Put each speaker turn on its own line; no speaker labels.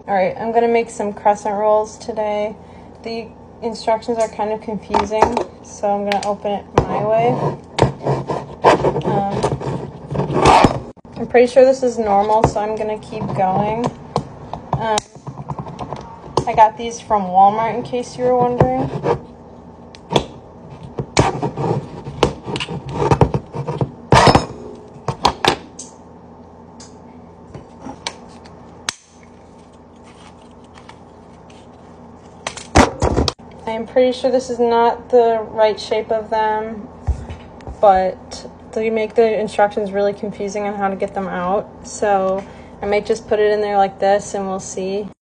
Alright, I'm gonna make some crescent rolls today. The instructions are kind of confusing, so I'm gonna open it my way. I'm pretty sure this is normal, so I'm gonna keep going. I got these from Walmart, in case you were wondering. I'm pretty sure this is not the right shape of them, but they make the instructions really confusing on how to get them out. So I might just put it in there like this and we'll see.